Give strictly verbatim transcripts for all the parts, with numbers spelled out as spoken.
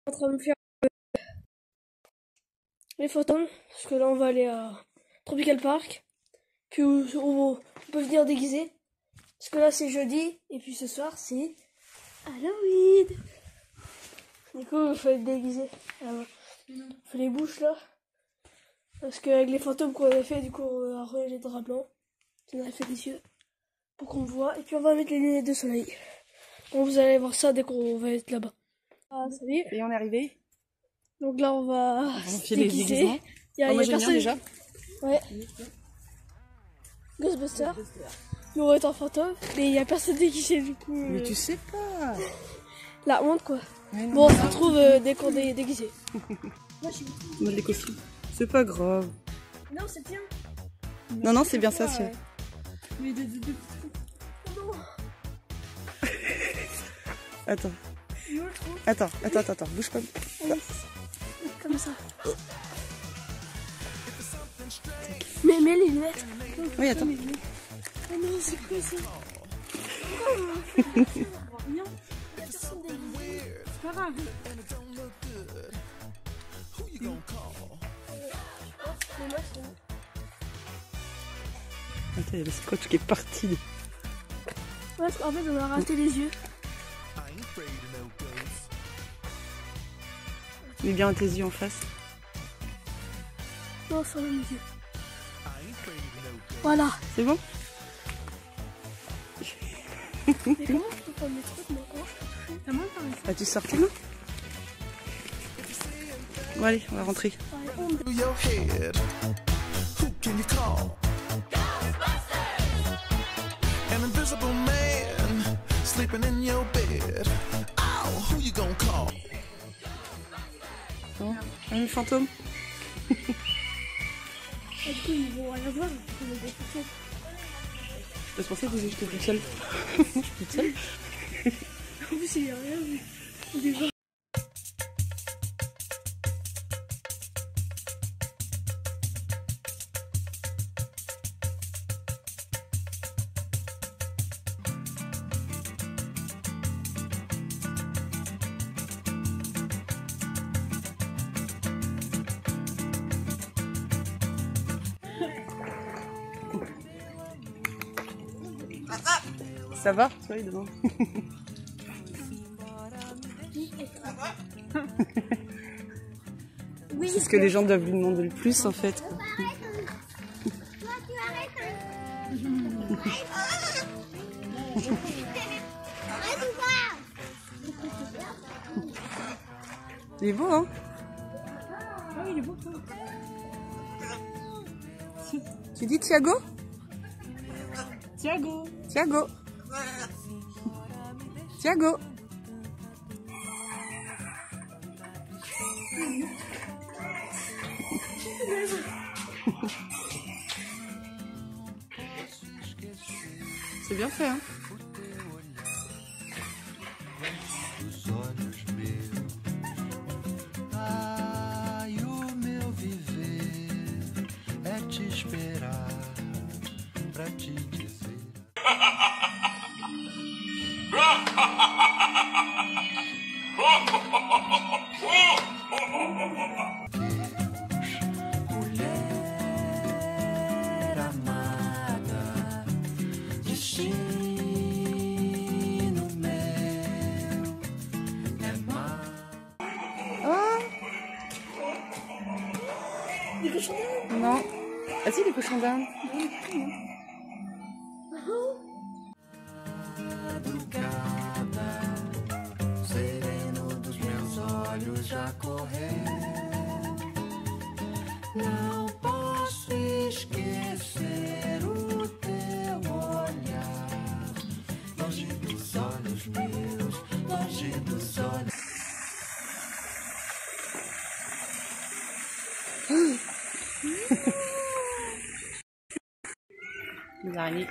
En train de me faire euh, les photos parce que là on va aller à Tropical Park, puis on, on, on peut venir déguiser parce que là c'est jeudi et puis ce soir c'est Halloween. Du coup il faut être déguisé. Alors, on fait les bouches là parce qu'avec les fantômes qu'on avait fait, du coup on a remis les draps blancs, on a fait des yeux pour qu'on voit, et puis on va mettre les lunettes de soleil. Donc vous allez voir ça dès qu'on va être là-bas. Ah, salut. Et on est arrivé. Donc là on va, on va se déguiser. Il y a, oh, moi il y a personne déjà. Ouais. Ghostbusters. Nous on va être en fantôme, mais il n'y a personne déguisé du coup. Mais euh... tu sais pas. La honte quoi. Non, bon, on se retrouve euh, dès qu'on est déguisé. Moi je suis les costumes. C'est pas grave. Non, c'est bien. Non, non, c'est bien ça, c'est. Mais de, de, de... Non. Attends. Attends, attends, attends, attends, bouge pas. Oui. Comme ça. Mais mets les lunettes. Oui, attends. Oh non, c'est quoi ça? Non, personne déguisée. C'est pas grave. Attends, il y a le scotch qui est parti. Ouais, parce qu'en fait, on a raté les yeux. Mets bien tes yeux en face. Non, sur les yeux. Voilà. C'est bon? Mais comment je peux faire mes trucs, moi? Comment je peux faire? Bah, tu sors tes mains. Bon, allez, on va rentrer. Bon, un fantôme. Du coup, ils vont rien voir. Ils vont des fantômes. Je pensais que j'étais toute seule. Je suis toute seule. En plus, il n'y a rien vu. Des gens. Ça va? Oui, devant. Oui, c'est ce que les gens doivent lui demander le plus en fait. Il est beau, hein? Ah oui, il est beau. Tu dis Thiago? Thiago. Thiago. Thiago. C'est bien fait, hein? Des cochons d'Inde? Non. Ah si, les cochons d'Inde. Não posso esquecer o teu olhar, longe dos olhos meus, longe dos olhos. Les araignées.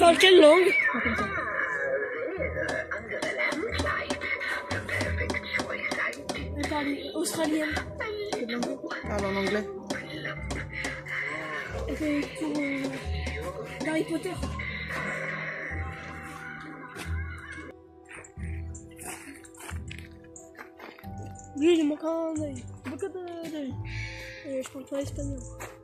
parles quelle langue? Elle parle australienne. Parle en anglais. Elle fait pour euh, Harry Potter. Lui, il manque un œil. Beaucoup d'œil. Et je parle pas espagnol.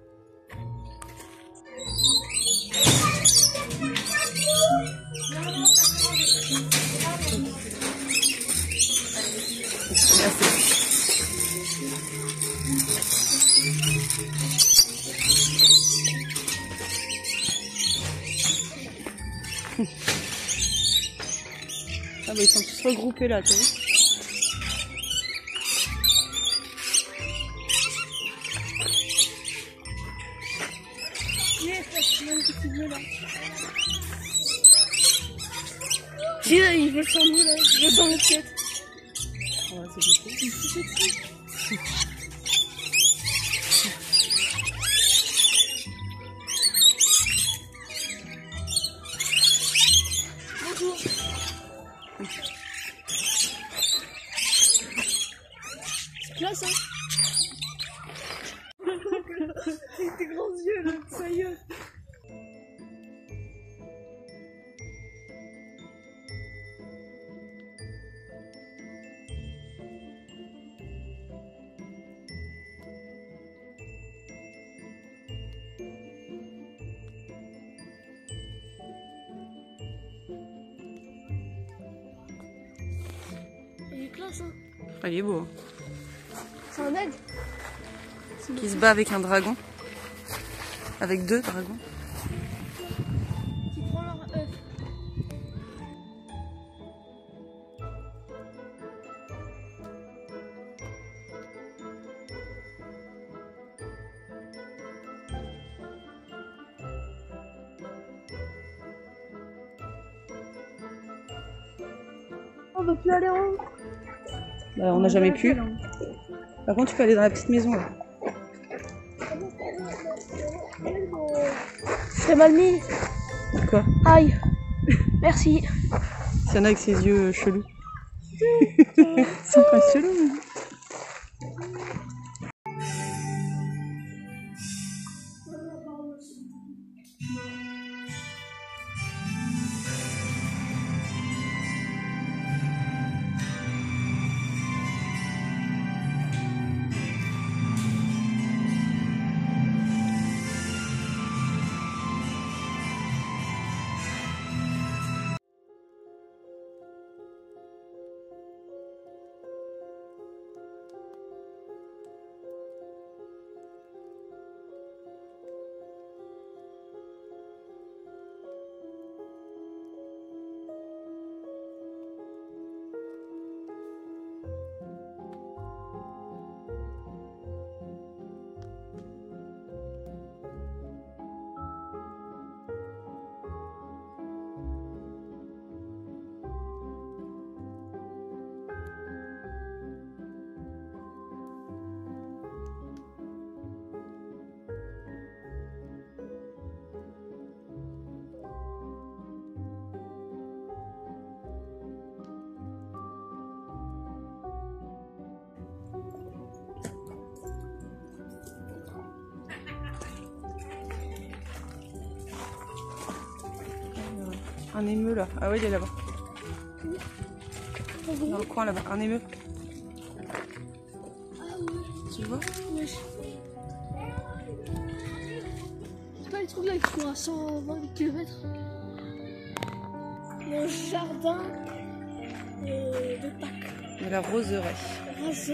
Ah bah ils sont tous regroupés là, tu vois. Si, là, il veut le sang, là. Il veut dans notre tête. Ouais, c'est possible. Bonjour. C'est classe, hein. Avec tes grands yeux, là, ça y est. Il est classe, hein. Ah, il est beau. C'est un aigle. Qui se bat avec un dragon. Avec deux dragons. Qui prend leur œuf. On va plus aller en haut. Bah, on n'a jamais pu. Par contre, tu peux aller dans la petite maison là. T'as mal mis. Quoi? Aïe. Merci. S'il y en a avec ses yeux chelous. Ils sont pas chelous. Mais... Un émeu là. Ah oui, il est là-bas. Dans le coin là-bas. Un émeu. Tu le vois? Oui. C'est pas les trucs là qui sont à cent vingt kilomètres. Le jardin euh, de Pâques. De la roseraie. Rase.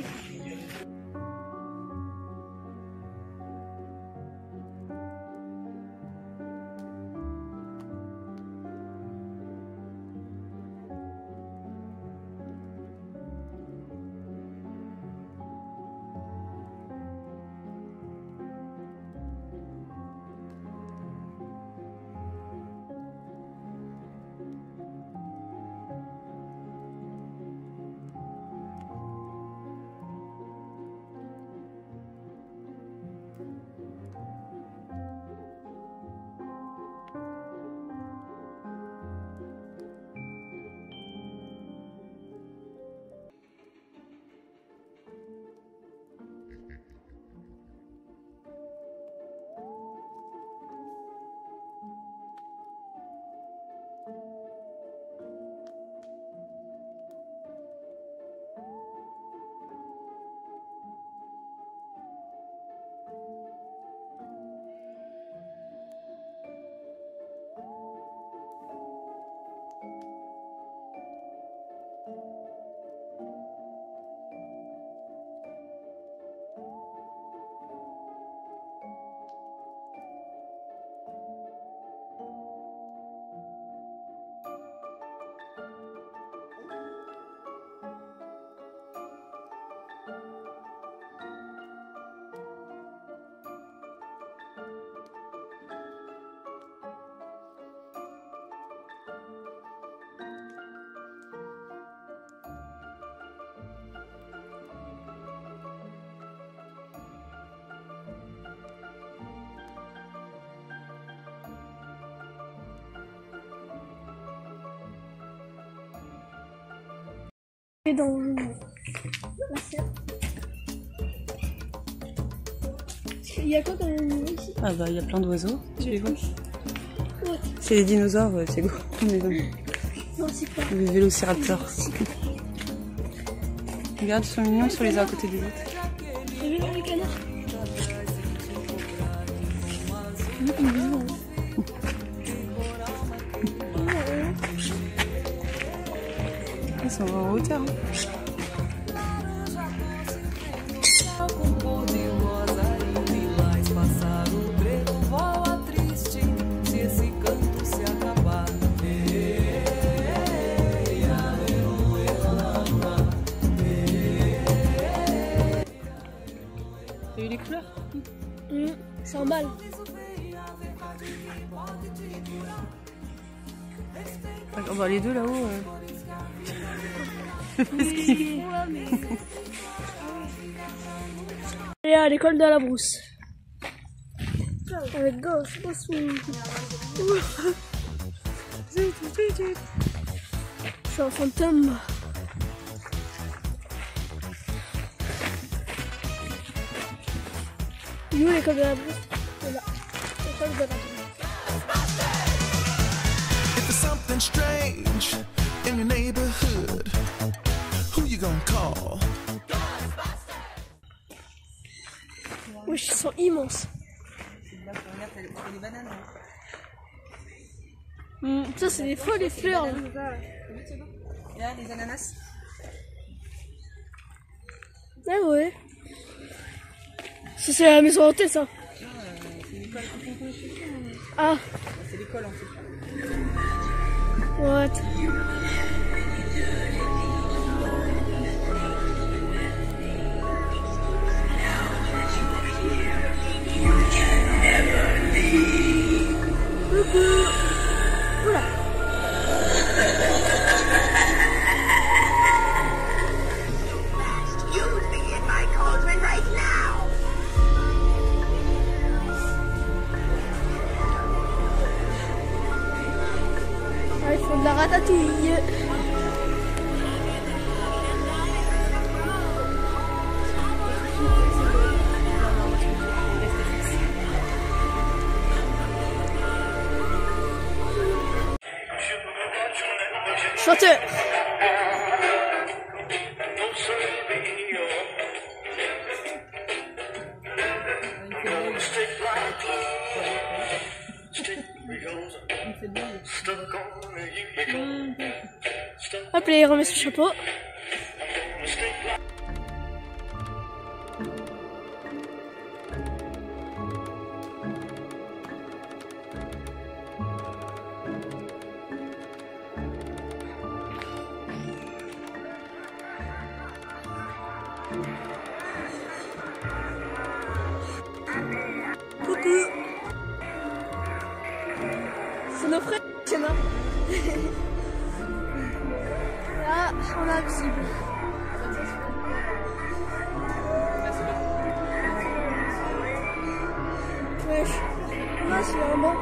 Et dans la serre. Il y a quoi comme animaux ici? Ah bah il y a plein d'oiseaux, tu les vois? Ouais. C'est les dinosaures, euh, Thiago. Mais non. Non, c'est pas. Les vélociraptors. Regarde, ils sont mignons sur les uns à côté des autres. T'as vu les canards? Mmh, ils sont Ils sont en hauteur. Hein. T'as eu les couleurs? mmh, c'est un mâle. Oh bah les deux là-haut. Euh... Et à l'école de la brousse. Avec gauche, gauche. Je suis un fantôme. Il est où l'école de la brousse? C'est là. L'école de la brousse. If there's something strange in your neighborhood, who you gonna call? Wesh, ils sont immenses. Mmh, ça, c'est des folles les fleurs. Là. Et là, les ananas. Ah ouais. Ça, c'est la maison hantée, ça. Ah. C'est l'école en fait. What? Oula. You'd be in my cauldron right now. Ah, ils font de la ratatouille. Chanteur. Hop, là, il remet son chapeau. Coucou. C'est nos frères, Tiana. Là, on a accessible. Wesh. Là, c'est vraiment.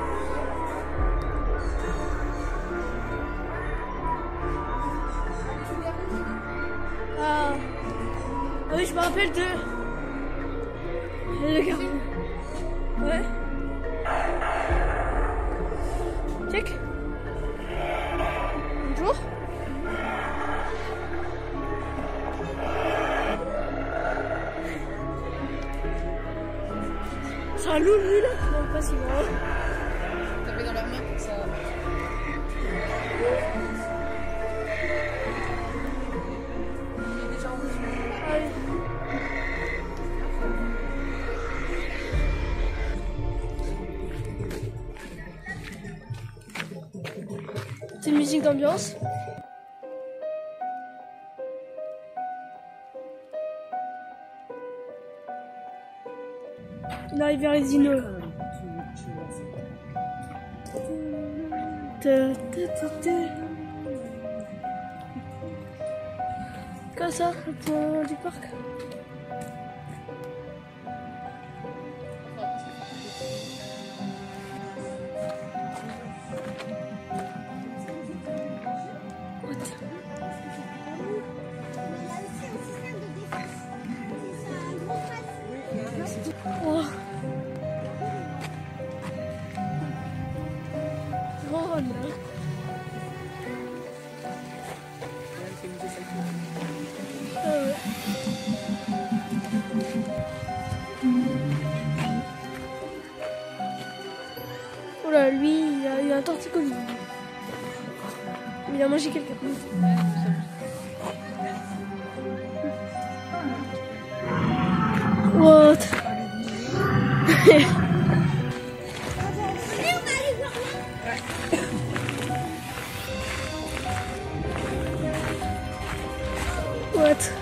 Ah. Ah oui, je me rappelle de. Le gars. Ouais. Check. Bonjour. C'est un loup, lui, là? Non, pas si grand. Taper dans leur main pour ça. Il est déjà en rouge. Ah oui. C'est une musique d'ambiance. On arrive vers les dinos. Ta, ta, ta, ta. Comme ça, le point du parc. What? là. Ah ouais. Oh là, lui, il a eu un torticolis. Il a mangé quelqu'un. What? What?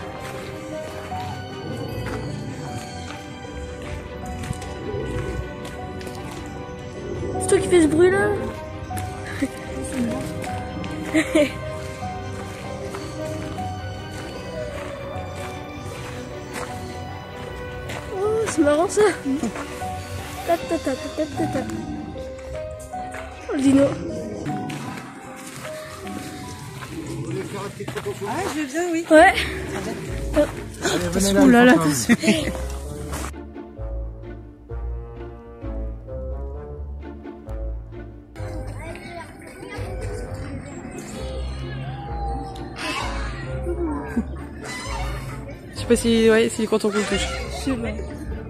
C'est toi qui fais ce bruit là? Oh, c'est marrant ça. Ta ta ta ta ta ta. Oh, le dino. Ah, je viens, oui. Ouais. Oh là là, attention. Je sais pas si, ouais, s'il est content qu'on le touche. Je sais pas.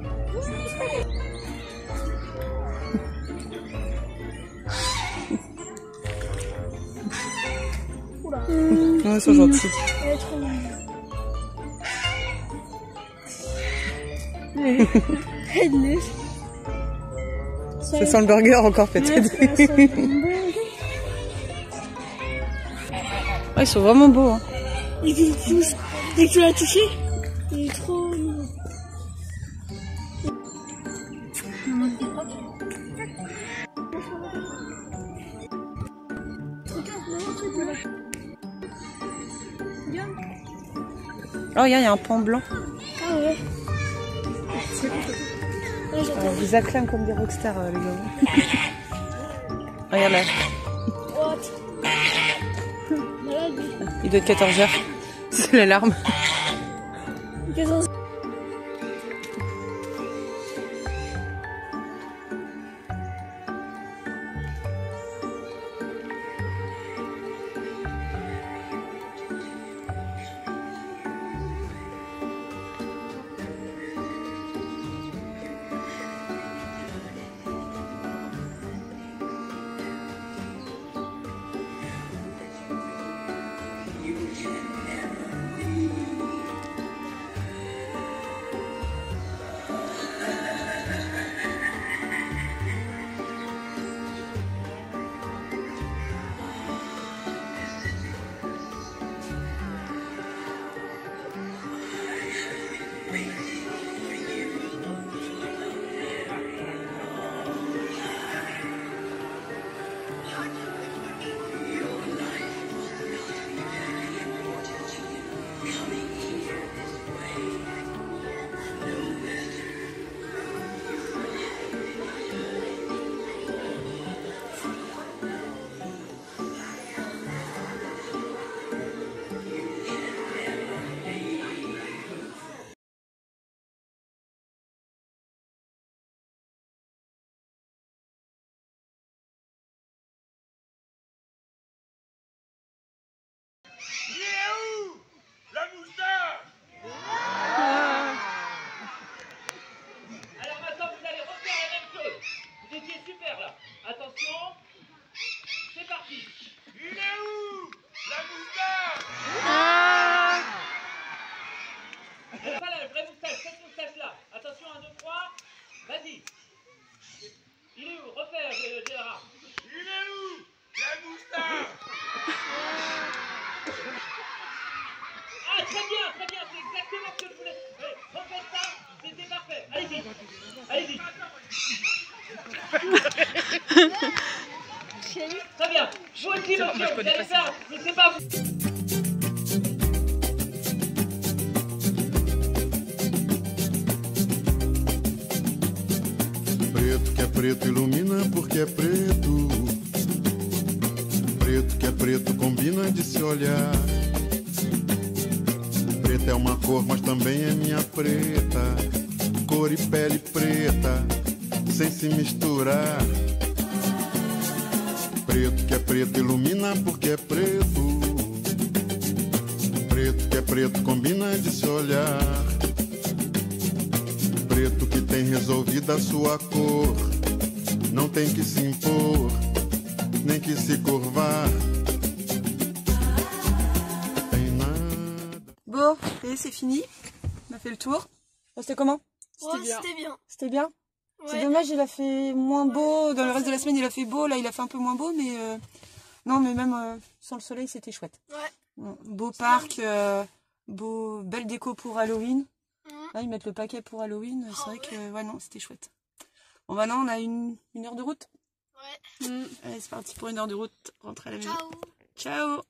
Ouais, ils sont gentils. Elle est trop mignonne. Ça sent le burger encore peut-être. Ah, ils sont vraiment beaux. Hein. Et tu le touches. Dès que tu l'as touché, il est trop mignon. Oh, il y, y a un pan blanc. Ah ouais. On vous acclame comme des rockstars, euh, les gars. Regarde là. What? Malade, lui. Il doit être quatorze heures. C'est l'alarme. quatorze. Il est où la moustache? Alors maintenant, vous allez refaire la même chose. Vous étiez super là. Attention. C'est parti. Il est où la moustache? Pas la vraie moustache, cette moustache-là. Attention, un, deux, trois. Vas-y. Il est où? Refaire, Gérard. Il est où la moustache? Ah, très bien, très bien. C'est exactement ce que je voulais. Allez, refaites ça. C'était parfait. Allez-y. Allez-y. Très bien. Vous aussi, monsieur, vous allez faire, je sais pas vous. Preto que é preto ilumina porque é preto. Preto que é preto combina de se olhar. Preta é uma cor, mas também é minha preta. Cor e pele preta, sem se misturar. Preto que é preto ilumina porque é preto. Preto que é preto combina de se olhar. Preto que tem resolvida a sua cor. Não tem que se impor, nem que se curvar. Tem nada. Bon, et c'est fini. On a fait le tour. Bon, c'était comment? Ouais, c'était bien. C'était bien. Ouais. C'est dommage, il a fait moins beau. Dans le reste de la semaine, il a fait beau. Là, il a fait un peu moins beau, mais euh, non, mais même euh, sans le soleil, c'était chouette. Ouais. Beau parc, euh, beau, belle déco pour Halloween. Mmh. Là, ils mettent le paquet pour Halloween. C'est Oh, vrai ouais. que, ouais, non, c'était chouette. Bon, maintenant, on a une, une heure de route. Ouais. Allez, c'est parti pour une heure de route. Rentrer à la maison. Ciao. Ciao.